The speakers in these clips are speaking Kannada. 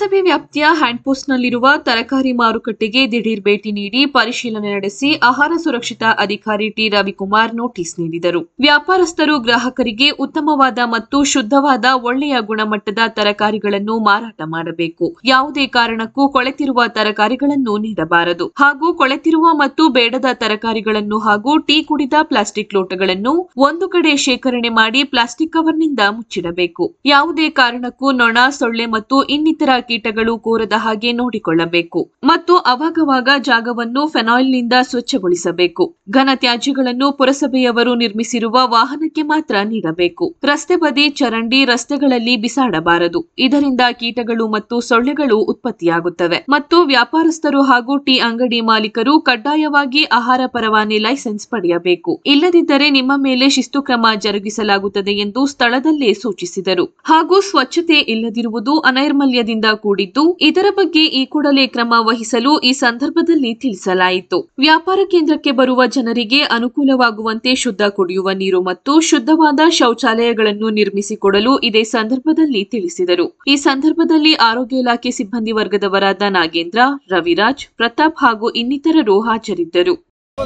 ಪುರಸಭೆ ವ್ಯಾಪ್ತಿಯ ಹ್ಯಾಂಡ್ಪೋಸ್ಟ್ನಲ್ಲಿರುವ ತರಕಾರಿ ಮಾರುಕಟ್ಟೆಗೆ ದಿಢೀರ್ ಭೇಟಿ ನೀಡಿ ಪರಿಶೀಲನೆ ನಡೆಸಿ ಆಹಾರ ಸುರಕ್ಷತಾ ಅಧಿಕಾರಿ ಟಿ ರವಿಕುಮಾರ್ ನೋಟಿಸ್ ನೀಡಿದರು. ವ್ಯಾಪಾರಸ್ಥರು ಗ್ರಾಹಕರಿಗೆ ಉತ್ತಮವಾದ ಮತ್ತು ಶುದ್ಧವಾದ ಒಳ್ಳೆಯ ಗುಣಮಟ್ಟದ ತರಕಾರಿಗಳನ್ನು ಮಾರಾಟ ಮಾಡಬೇಕು. ಯಾವುದೇ ಕಾರಣಕ್ಕೂ ಕೊಳೆತಿರುವ ತರಕಾರಿಗಳನ್ನು ನೀಡಬಾರದು ಹಾಗೂ ಕೊಳೆತಿರುವ ಮತ್ತು ಬೇಡದ ತರಕಾರಿಗಳನ್ನು ಹಾಗೂ ಟೀ ಕುಡಿದ ಪ್ಲಾಸ್ಟಿಕ್ ಲೋಟಗಳನ್ನು ಒಂದು ಕಡೆ ಶೇಖರಣೆ ಮಾಡಿ ಪ್ಲಾಸ್ಟಿಕ್ ಕವರ್ನಿಂದ ಮುಚ್ಚಿಡಬೇಕು. ಯಾವುದೇ ಕಾರಣಕ್ಕೂ ನೊಣ, ಸೊಳ್ಳೆ ಮತ್ತು ಇನ್ನಿತರ ಕೀಟಗಳು ಕೂರದ ಹಾಗೆ ನೋಡಿಕೊಳ್ಳಬೇಕು ಮತ್ತು ಅವಾಗವಾಗ ಜಾಗವನ್ನು ಫೆನಾಯಿಲ್ನಿಂದ ಸ್ವಚ್ಛಗೊಳಿಸಬೇಕು. ಘನ ತ್ಯಾಜ್ಯಗಳನ್ನು ಪುರಸಭೆಯವರು ನಿರ್ಮಿಸಿರುವ ವಾಹನಕ್ಕೆ ಮಾತ್ರ ನೀಡಬೇಕು. ರಸ್ತೆ ಬದಿ, ಚರಂಡಿ, ರಸ್ತೆಗಳಲ್ಲಿ ಬಿಸಾಡಬಾರದು. ಇದರಿಂದ ಕೀಟಗಳು ಮತ್ತು ಸೊಳ್ಳೆಗಳು ಉತ್ಪತ್ತಿಯಾಗುತ್ತವೆ ಮತ್ತು ವ್ಯಾಪಾರಸ್ಥರು ಹಾಗೂ ಟೀ ಅಂಗಡಿ ಮಾಲೀಕರು ಕಡ್ಡಾಯವಾಗಿ ಆಹಾರ ಪರವಾನೆ ಲೈಸೆನ್ಸ್ ಪಡೆಯಬೇಕು. ಇಲ್ಲದಿದ್ದರೆ ನಿಮ್ಮ ಮೇಲೆ ಶಿಸ್ತು ಕ್ರಮ ಜರುಗಿಸಲಾಗುತ್ತದೆ ಎಂದು ಸ್ಥಳದಲ್ಲೇ ಸೂಚಿಸಿದರು. ಹಾಗೂ ಸ್ವಚ್ಛತೆ ಇಲ್ಲದಿರುವುದು ಅನೈರ್ಮಲ್ಯದಿಂದ ಕೂಡಿದ್ದು, ಇದರ ಬಗ್ಗೆ ಈ ಕೂಡಲೇ ಕ್ರಮ ವಹಿಸಲು ಈ ಸಂದರ್ಭದಲ್ಲಿ ತಿಳಿಸಲಾಯಿತು. ವ್ಯಾಪಾರ ಕೇಂದ್ರಕ್ಕೆ ಬರುವ ಜನರಿಗೆ ಅನುಕೂಲವಾಗುವಂತೆ ಶುದ್ಧ ಕುಡಿಯುವ ನೀರು ಮತ್ತು ಶುದ್ಧವಾದ ಶೌಚಾಲಯಗಳನ್ನು ನಿರ್ಮಿಸಿಕೊಡಲು ಇದೇ ಸಂದರ್ಭದಲ್ಲಿ ತಿಳಿಸಿದರು. ಈ ಸಂದರ್ಭದಲ್ಲಿ ಆರೋಗ್ಯ ಇಲಾಖೆ ಸಿಬ್ಬಂದಿ ವರ್ಗದವರಾದ ನಾಗೇಂದ್ರ, ರವಿರಾಜ್, ಪ್ರತಾಪ್ ಹಾಗೂ ಇನ್ನಿತರರು ಹಾಜರಿದ್ದರು.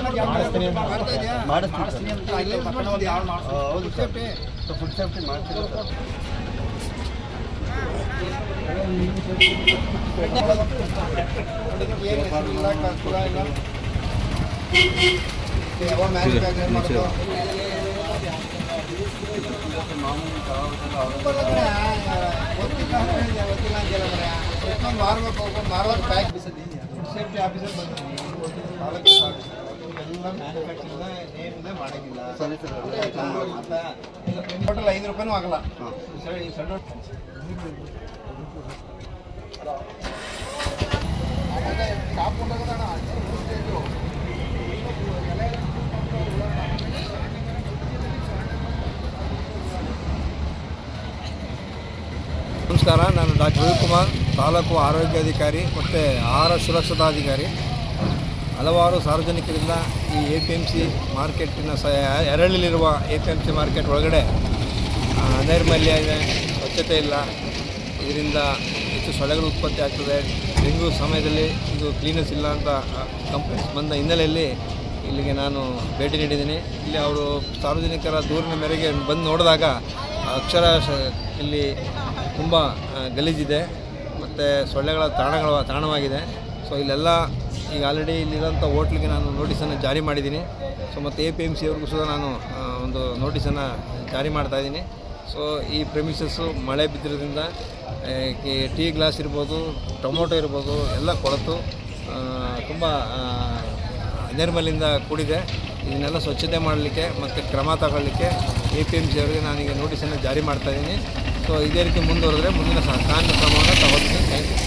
ನಮಸ್ಕಾರ, ನಾನು ಡಾಕ್ಟರ್ ರವಿಕುಮಾರ್, ತಾಲೂಕು ಆರೋಗ್ಯಾಧಿಕಾರಿ ಮತ್ತು ಆಹಾರ ಸುರಕ್ಷತಾಧಿಕಾರಿ. ಹಲವಾರು ಸಾರ್ವಜನಿಕರಿಂದ ಈ APMC ಮಾರ್ಕೆಟಿನ ಎರಳಲಿರುವ APMC ಮಾರ್ಕೆಟ್ ಒಳಗಡೆ ನೈರ್ಮಲ್ಯ ಇದೆ, ಸ್ವಚ್ಛತೆ ಇಲ್ಲ, ಇದರಿಂದ ಹೆಚ್ಚು ಸೊಳ್ಳೆಗಳು ಉತ್ಪತ್ತಿ ಆಗ್ತದೆ, ಡೆಂಗ್ಯೂ ಸಮಯದಲ್ಲಿ ಇದು ಕ್ಲೀನೆಸ್ ಇಲ್ಲ ಅಂತ ಕಂಪ್ಲೇಂಟ್ಸ್ ಬಂದ ಹಿನ್ನೆಲೆಯಲ್ಲಿ ಇಲ್ಲಿಗೆ ನಾನು ಭೇಟಿ ನೀಡಿದ್ದೀನಿ. ಇಲ್ಲಿ ಅವರು ಸಾರ್ವಜನಿಕರ ದೂರಿನ ಮೇರೆಗೆ ಬಂದು ನೋಡಿದಾಗ ಅಕ್ಷರ ಇಲ್ಲಿ ತುಂಬ ಗಲೀಜಿದೆ ಮತ್ತು ಸೊಳ್ಳೆಗಳ ತಾಣವಾಗಿದೆ. ಸೊ ಇಲ್ಲೆಲ್ಲ ಈಗ ಆಲ್ರೆಡಿ ಇಲ್ಲಿರೋಂಥ ಹೋಟ್ಲಿಗೆ ನಾನು ನೋಟಿಸನ್ನು ಜಾರಿ ಮಾಡಿದ್ದೀನಿ. ಸೊ ಮತ್ತು APMC ಅವ್ರಿಗೂ ಸಹ ನಾನು ಒಂದು ನೋಟಿಸನ್ನು ಜಾರಿ ಮಾಡ್ತಾಯಿದ್ದೀನಿ. ಸೊ ಈ ಪ್ರೆಮಿಸಸ್ಸು ಮಳೆ ಬಿದ್ದಿರೋದ್ರಿಂದ ಟೀ ಗ್ಲಾಸ್ ಇರ್ಬೋದು, ಟೊಮೊಟೊ ಇರ್ಬೋದು, ಎಲ್ಲ ಕೊಳೆತು ತುಂಬ ನೈರ್ಮಲ್ಯದಿಂದ ಕೂಡಿದೆ. ಇದನ್ನೆಲ್ಲ ಸ್ವಚ್ಛತೆ ಮಾಡಲಿಕ್ಕೆ ಮತ್ತು ಕ್ರಮ ತಗೊಳ್ಳಿಕ್ಕೆ APMC ಅವರಿಗೆ ನಾನೀಗ ನೋಟಿಸನ್ನು ಜಾರಿ ಮಾಡ್ತಾಯಿದ್ದೀನಿ. ಸೊ ಇದೇ ರೀತಿ ಮುಂದುವರೆದ್ರೆ ಮುಂದಿನ ಕಾನೂನು ಕ್ರಮವನ್ನು ತಗೊಳ್ತೀನಿ. Thank you.